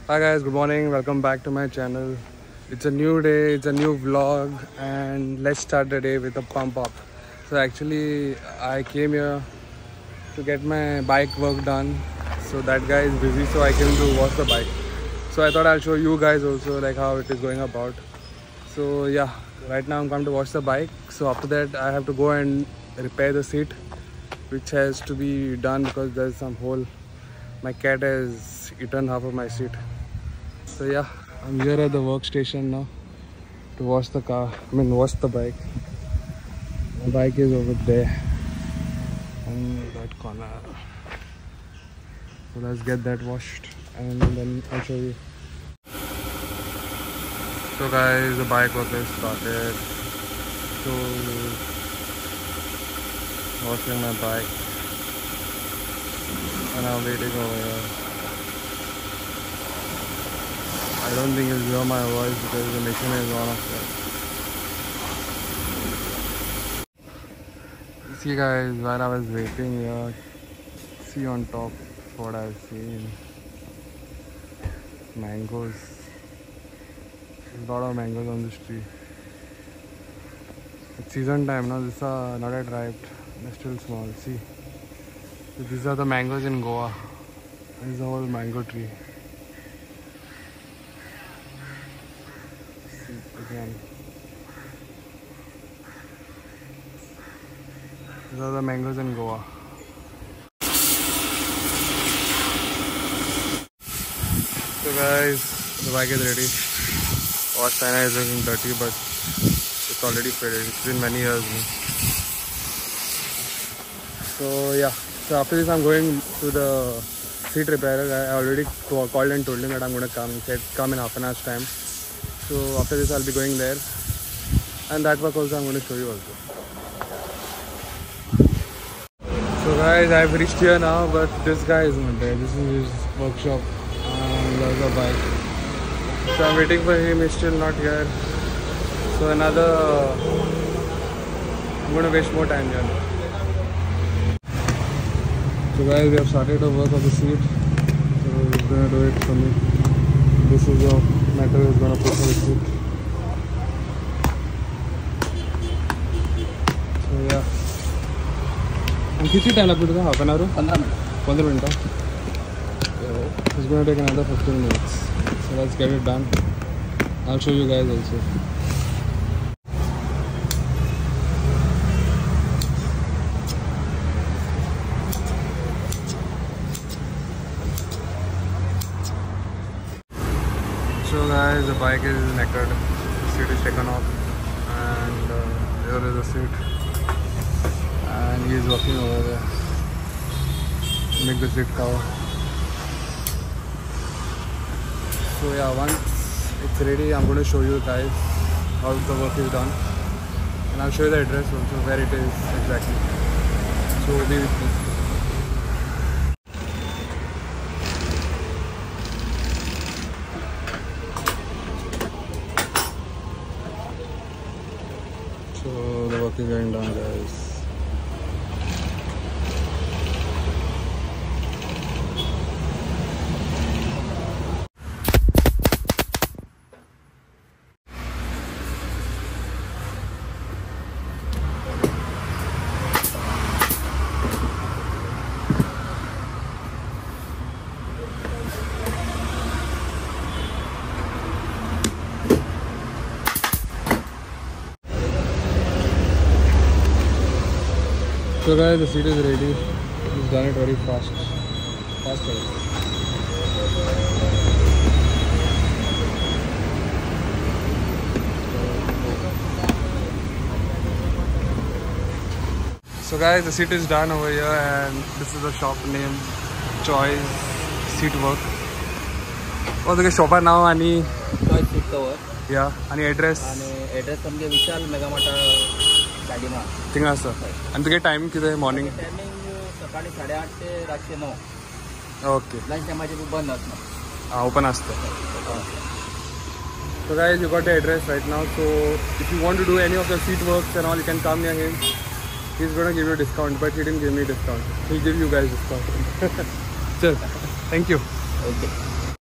Hi guys, good morning. Welcome back to my channel. It's a new day, it's a new vlog, and let's start the day with a pump up. So actually I came here to get my bike work done. So that guy is busy, so I came to wash the bike. So I thought I'll show you guys also like how it is going about. So yeah, right now I'm come to wash the bike. So after that I have to go and repair the seat, which has to be done because there's some hole. My cat has eaten half of my seat. So yeah, I'm here at the workstation now to wash the wash the bike. My bike is over there in that corner. So let's get that washed and then I'll show you. So guys, the bike work is started. So washing my bike and I'm waiting over here. I don't think you'll hear my voice because the machine is on of that. See guys, while I was waiting here, see on top what I've seen. Mangoes. There's a lot of mangoes on this tree. It's season time now. These are not yet ripe. They're still small. See. So these are the mangoes in Goa. This is the whole mango tree. Again. These are the mangoes in Goa. So guys, the bike is ready. Wash China is looking dirty, but it's already faded. It's been many years now. So yeah, so after this I'm going to the seat repairer. I already called and told him that I'm going to come. He said come in half an hour's time. So after this I'll be going there, and that work also I'm going to show you also. So guys, I've reached here now, but this guy is not there. This is his workshop and there's a bike. So I'm waiting for him, he's still not here. So I'm going to waste more time here. So guys, we have started the work of the seat. So he's going to do it for me. This is the metal is going to put for the seat. So yeah. And how much time will it take? Half an hour? 15 minutes. It's going to take another 15 minutes. So let's get it done. I'll show you guys also. So guys, the bike is naked, the seat is taken off, and there is a seat, and he is working over there, make the seat cover. So yeah, once it's ready, I'm going to show you guys how the work is done, and I'll show you the address also, where it is exactly. So be with me. So the work is going down, guys. So guys, the seat is ready. He's done it very fast. So guys, the seat is done over here, and this is the shop name, Choice Seat Work. Oh, the shop now ani Choice Seat Cover. Yeah, ani address. आणि address म्हणजे विशाल मेगामार्ट गाडीमा. Tinga sir. And the time किती आहे morning? Timing सकाळी 8:30 ते रात्री 9. Okay. Lunch टाइमचे बंद असणार. Open असतं. So guys, you got the address right now. So if you want to do any of the seat works and all, you can come near him. He's gonna give you a discount, but he didn't give me discount. He'll give you guys discount. Sure. Thank you. Okay.